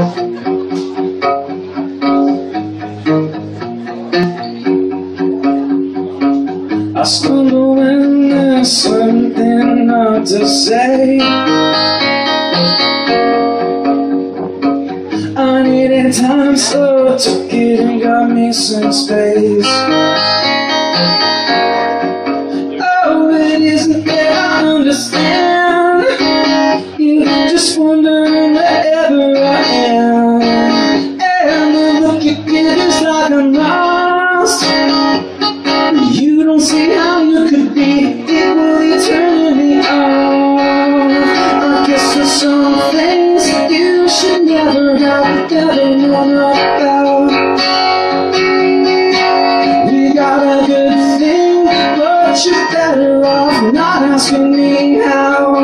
I stumble when there's something not to say. I needed time, so I took it and got me some space. Oh, it isn't that I understand. You just wondering wherever I am, and the look you give is like I'm lost. You don't see how you could be equally turning me on. I guess there's some things you should never have known about. We got a good thing, but you're better off not asking me how.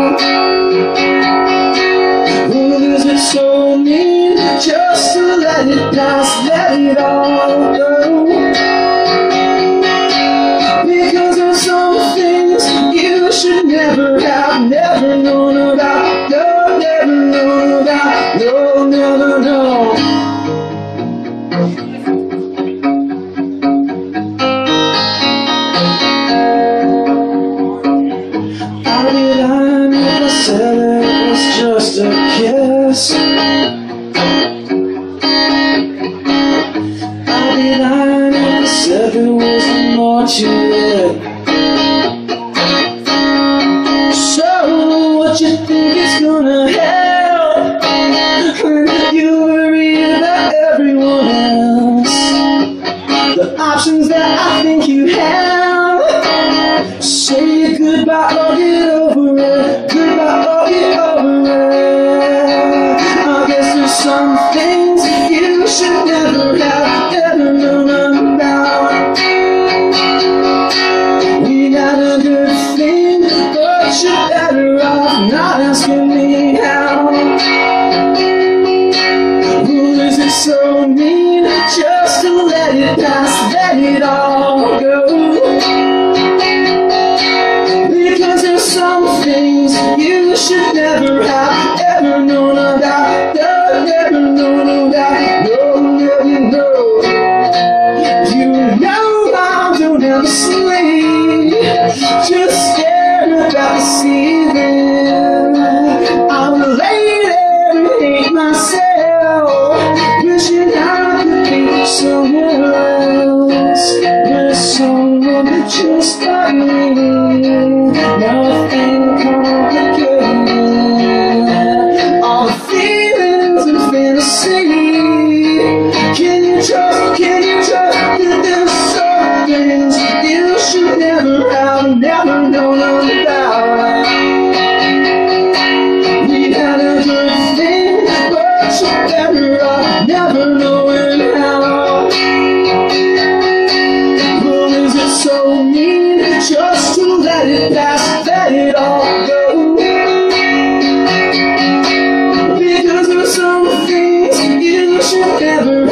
Well, is it so mean just to let it pass, let it all go? You should never have, never known about, no, never known about, no, never know. How did I never say it was just a kiss? How did I never say there wasn't more to it? What you think is gonna help when you worry about everyone else? The options that I think you have, say goodbye or get over it, goodbye or get over it. I guess there's some things you should never have ever known about. We got a good thing, but you're better off not asking me how. Well, is it so mean just to let it pass, let it all go? Because there's some things you should never have ever known about, no, never known about, no, never know. You know I don't ever sleep, just scared about the season. I'm late and hate myself, wishing I could be somewhere else, with someone just like me. Nothing complicated, all the feelings and fantasy. Can you trust that there's some things you should never have, never known about? We had a good thing, but you're better off never knowing how. Well, is it so mean just to let it pass, let it all go? Because there's some things you should never